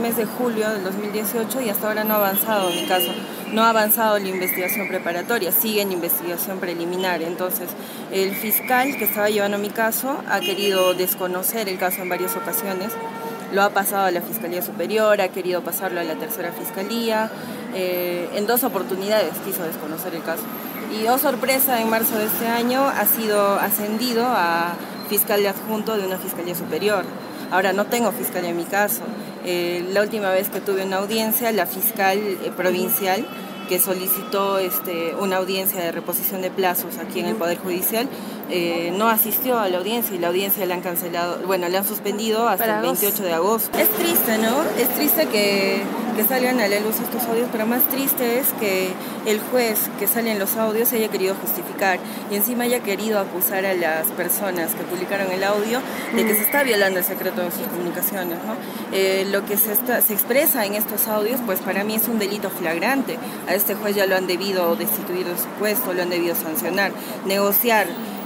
mes de julio del 2018 y hasta ahora no ha avanzado mi caso, no ha avanzado la investigación preparatoria, sigue en investigación preliminar. Entonces, el fiscal que estaba llevando mi caso ha querido desconocer el caso en varias ocasiones, lo ha pasado a la Fiscalía Superior, ha querido pasarlo a la tercera Fiscalía, en 2 oportunidades quiso desconocer el caso. Y oh sorpresa, en marzo de este año ha sido ascendido a fiscal adjunto de una Fiscalía Superior. Ahora no tengo fiscal en mi caso. La última vez que tuve una audiencia, la fiscal provincial que solicitó una audiencia de reposición de plazos aquí en el Poder Judicial, no asistió a la audiencia y la audiencia la han cancelado, bueno, la han suspendido hasta el 28 de agosto. Es triste, ¿no? Es triste que salgan a la luz estos audios, pero más triste es que el juez que sale en los audios haya querido justificar y encima haya querido acusar a las personas que publicaron el audio de que se está violando el secreto de sus comunicaciones, ¿no? Lo que se expresa en estos audios, pues para mí es un delito flagrante. A este juez ya lo han debido destituir de su puesto, lo han debido sancionar, negociar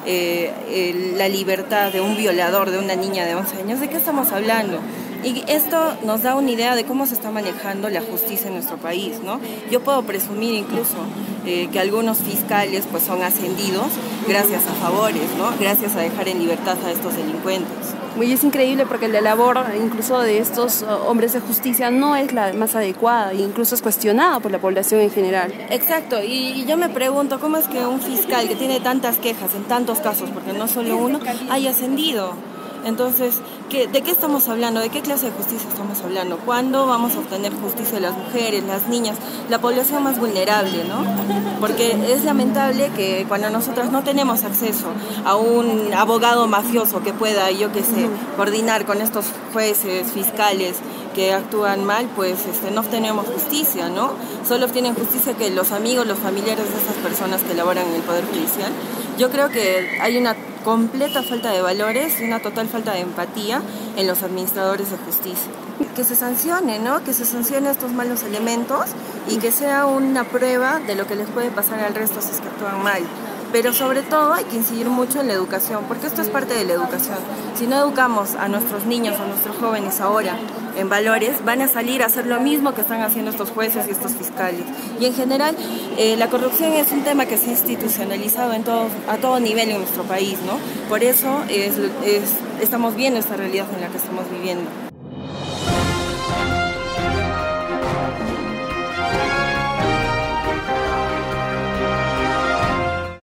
la libertad de un violador, de una niña de 11 años. ¿De qué estamos hablando? Y esto nos da una idea de cómo se está manejando la justicia en nuestro país, ¿no? Yo puedo presumir incluso que algunos fiscales pues son ascendidos gracias a favores, ¿no? Gracias a dejar en libertad a estos delincuentes. Y es increíble porque la labor incluso de estos hombres de justicia no es la más adecuada e incluso es cuestionada por la población en general. Exacto, y yo me pregunto cómo es que un fiscal que tiene tantas quejas en tantos casos, porque no solo uno, haya ascendido. Entonces, ¿de qué estamos hablando? ¿De qué clase de justicia estamos hablando? ¿Cuándo vamos a obtener justicia de las mujeres, las niñas, la población más vulnerable, ¿no? Porque es lamentable que cuando nosotros no tenemos acceso a un abogado mafioso que pueda, yo qué sé, coordinar con estos jueces, fiscales que actúan mal, pues no obtenemos justicia, ¿no? Solo obtienen justicia que los amigos, los familiares de esas personas que laboran en el Poder Judicial. Yo creo que hay una completa falta de valores y una total falta de empatía en los administradores de justicia. Que se sancione, ¿no? Que se sancione estos malos elementos y que sea una prueba de lo que les puede pasar al resto si es que actúan mal. Pero sobre todo hay que incidir mucho en la educación, porque esto es parte de la educación. Si no educamos a nuestros niños, a nuestros jóvenes ahora en valores, van a salir a hacer lo mismo que están haciendo estos jueces y estos fiscales. Y en general, la corrupción es un tema que se ha institucionalizado a todo nivel en nuestro país, ¿no? Por eso estamos viendo esta realidad en la que estamos viviendo.